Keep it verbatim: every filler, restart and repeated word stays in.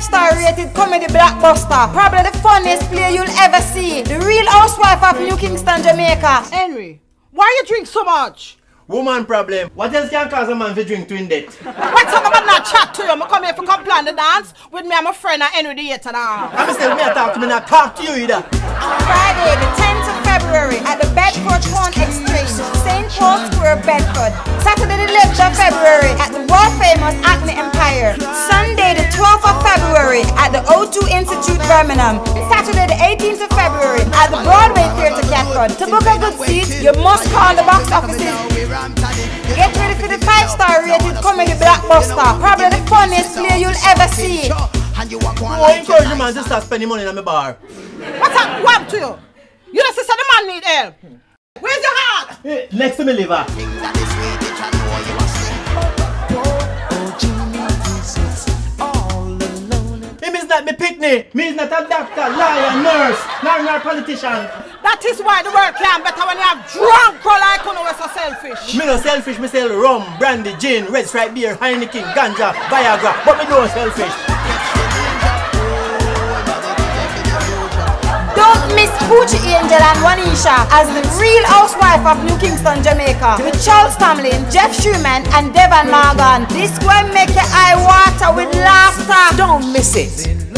five-star rated comedy blockbuster. Probably the funniest play you'll ever see. The Real Housewife of New Kingston, Jamaica. Henry, why you drink so much? Woman problem. What else can cause a man to drink twin debt? What's up about not chat to you? I come here to come plan the dance with me and my friend and Henry the Hater now. I'm still me talk to me, not talk to you either. Friday, the tenth of February at the Bedford Corn Exchange, Saint Paul Square, Bedford. Saturday, the eleventh of February at the world famous Acme Empire. Sunday, the twelfth of February at the O two Institute, Birmingham. Saturday, the eighteenth of February at the Broadway Theatre, Catford. To book a good seat, you must call the box offices. Get ready for the five-star rated comedy blockbuster. Probably the funniest play you'll ever see. I encourage you man to start spending money on my bar. What's up? What to you? You just said the man need help. Where's your heart? Hey, next to me liver. Him is not me picnic. Me is not a doctor, lawyer, nurse, nor nor politician. That is why the world can better when you have drunk like you know we're so selfish. Me no selfish, me sell rum, brandy, gin, red stripe beer, Heineken, ganja, Viagra, but me no selfish. Don't miss Poochie Angel and Wanisha as the Real Housewife of New Kingston, Jamaica. With Charles Tamlin, Jeff Schumann and Devon Morgan. This will make your eye water with laughter. Don't miss it.